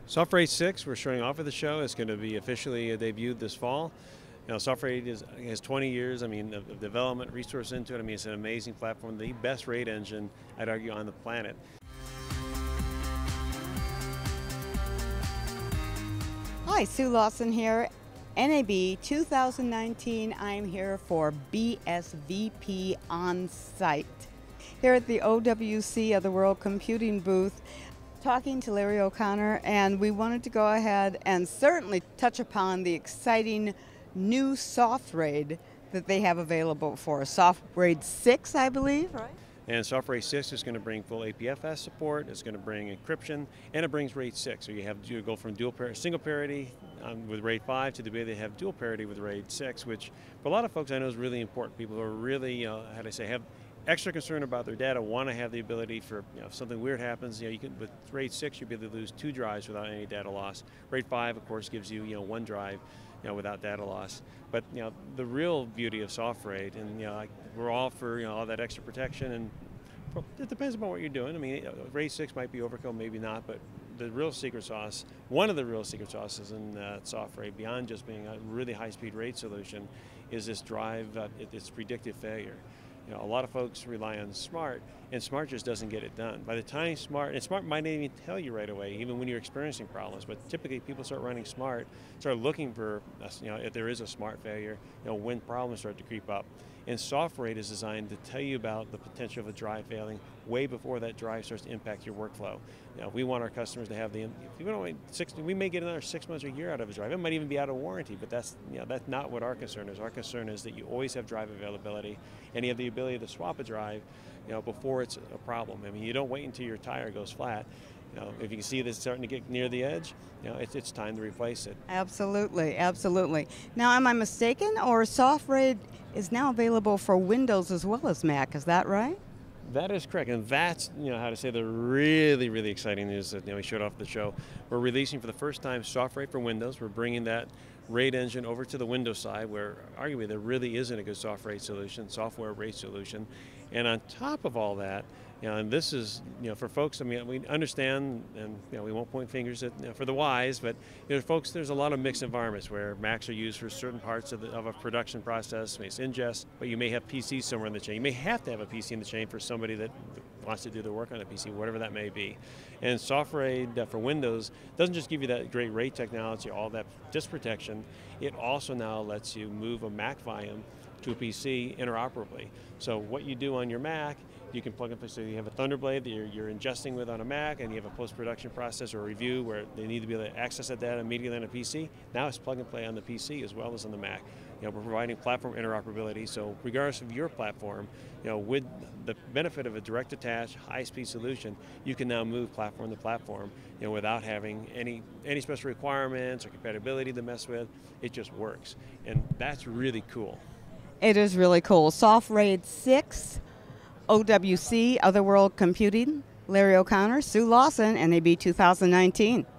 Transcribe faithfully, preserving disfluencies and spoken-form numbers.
SoftRaid six, we're showing off at the show. It's going to be officially debuted this fall. You know, SoftRaid is, has twenty years, I mean, of, of development, resource into it. I mean, it's an amazing platform, the best RAID engine, I'd argue, on the planet. Hi, Sue Lawson here. N A B two thousand nineteen, I'm here for B S V P On-Site. Here at the O W C Other World Computing booth, talking to Larry O'Connor, and we wanted to go ahead and certainly touch upon the exciting new SoftRaid that they have available for us. SoftRaid six, I believe, right? And SoftRaid six is going to bring full A P F S support, it's going to bring encryption, and it brings RAID six. So you have you go from dual par single parity um, with RAID five to the ability to have dual parity with RAID six, which for a lot of folks I know is really important. People who are really, uh, how do I say, have extra concern about their data, want to have the ability for, you know, if something weird happens, you know, you can, with RAID six, you'll be able to lose two drives without any data loss. RAID five, of course, gives you, you know, one drive, you know, without data loss. But, you know, the real beauty of SoftRaid, and, you know, like, we're all for, you know, all that extra protection, and it depends upon what you're doing. I mean, RAID six might be overkill, maybe not, but the real secret sauce, one of the real secret sauces in uh, SoftRaid, beyond just being a really high-speed RAID solution, is this drive, uh, it, it's predictive failure. You know, a lot of folks rely on SMART, and SMART just doesn't get it done. By the time SMART, and SMART might not even tell you right away, even when you're experiencing problems, but typically people start running SMART, start looking for, you know, if there is a SMART failure, you know, when problems start to creep up. And SoftRaid is designed to tell you about the potential of a drive failing way before that drive starts to impact your workflow. You know, we want our customers to have the, if we don't wait six, we may get another six months or a year out of a drive. It might even be out of warranty, but that's, you know, that's not what our concern is. Our concern is that you always have drive availability, and you have the ability to swap a drive, you know, before it's a problem. I mean, you don't wait until your tire goes flat. You know, if you can see this starting to get near the edge, you know, it's, it's time to replace it. Absolutely, absolutely. Now, am I mistaken, or SoftRaid is now available for Windows as well as Mac, is that right? That is correct, and that's, you know, how to say, the really, really exciting news that, you know, we showed off the show. We're releasing for the first time SoftRaid for Windows. We're bringing that RAID engine over to the Windows side, where arguably there really isn't a good SoftRaid solution, software RAID solution. And on top of all that, you know, and this is, you know, for folks, I mean, we understand, and, you know, we won't point fingers at, you know, for the wise, but, you know, folks, there's a lot of mixed environments where Macs are used for certain parts of, the, of a production process, maybe it's ingest, but you may have P Cs somewhere in the chain. You may have to have a P C in the chain for somebody that wants to do their work on a P C, whatever that may be. And SoftRaid uh, for Windows doesn't just give you that great RAID technology, all that disk protection, it also now lets you move a Mac volume to a P C interoperably. So what you do on your Mac, you can plug and play. So you have a Thunderblade that you're, you're ingesting with on a Mac, and you have a post-production process or review where they need to be able to access that data immediately on a P C. Now it's plug and play on the P C as well as on the Mac. You know, we're providing platform interoperability, so regardless of your platform, you know, with the benefit of a direct attach, high-speed solution, you can now move platform to platform, you know, without having any any special requirements or compatibility to mess with. It just works, and that's really cool. It is really cool. SoftRaid six, O W C Other World Computing, Larry O'Connor, Sue Lawson, N A B two thousand nineteen.